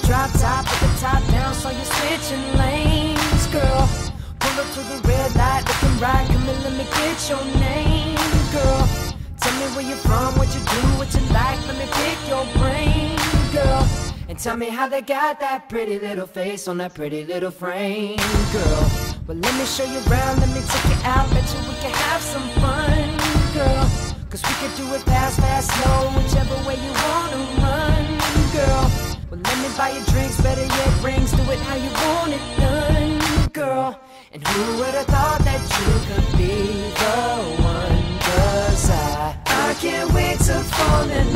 drop top with the top down, so you're switching lanes, girl. Pull up to the red light, looking right, come and let me get your name, girl. Tell me where you're from, what you do, what you like, let me pick your brain, girl. And tell me how they got that pretty little face on that pretty little frame, girl. Well, let me show you around, let me take you out, bet you we can have some fun, girl. Cause we could do it fast, fast, slow, whichever way you wanna run, girl. Well, let me buy you drinks, better yet rings, do it how you want it done, girl. And who would've thought that you could be the one? Cause I can't wait to fall in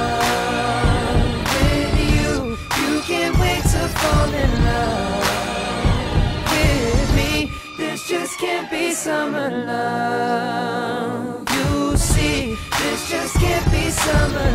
love with you. You can't wait to fall in love with me. This just can't be summer love. You see, this just can't be summer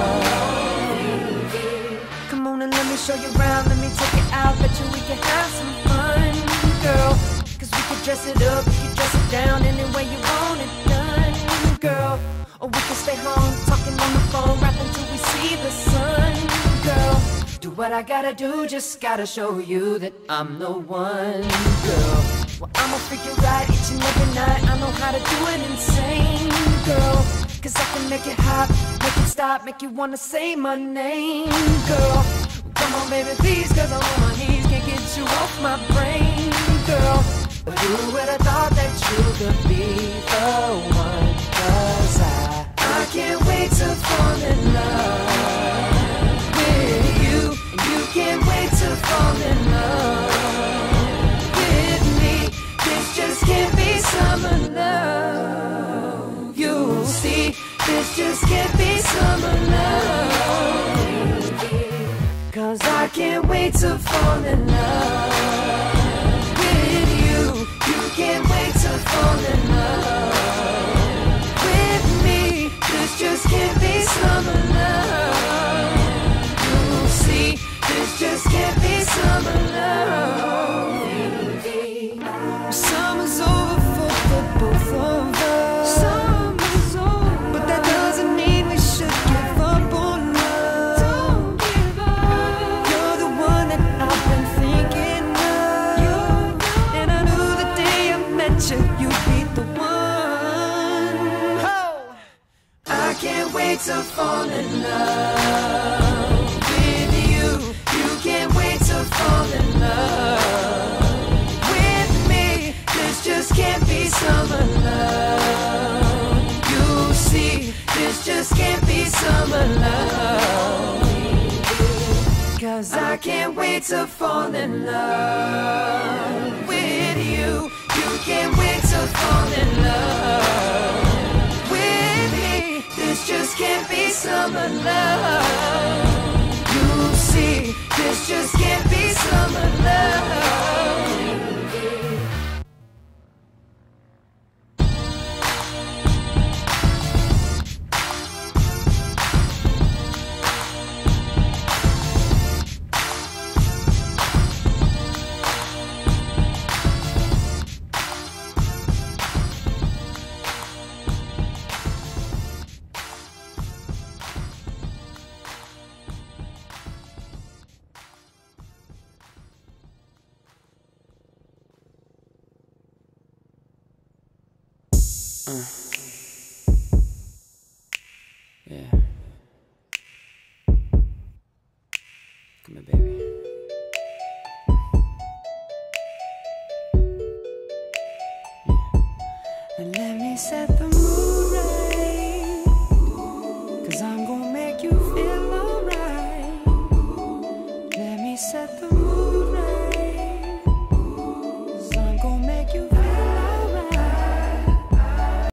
love. Come on and let me show you around, let me take you out, bet you we can have some fun, girl. Cause we can dress it up, we can dress it down, any way you want it done, girl. Or we can stay home, talking on the phone, rapping till we see the sun, girl. Do what I gotta do, just gotta show you that I'm the one, girl. Well, I'ma freak you right each and every night, I know how to do it insane, girl. Cause I can make it hot, make it stop, make you wanna say my name, girl. Come on baby please, cause I'm on my knees, can't get you off my brain, girl. But who would've thought that you could be the one? Cause I can't wait to fall in love with you. And you can't wait to fall in love with me. This just can't be summer love. You'll see, this just can't be summer love. Cause I can't wait to fall in love with you. You can't wait to fall in love with me. This just can't be summer love. You'll see, this just can't be summer love. Summer's over for the both of us. Summer's over, but that doesn't mean we should give up on love. Don't give up. You're the one that I've been thinking of. And I knew the day I met you, you'd be the one. Oh. I can't wait to fall in love with you. You can't wait to fall in love with me. This just can't be summer love. You see, this just can't be summer love. Cause I can't wait to fall in love with you. You can't wait to fall in love with me. This just can't be summer love. You see, this just can't be summer love. Yeah. Come here, baby. Yeah. Now let me set the mood.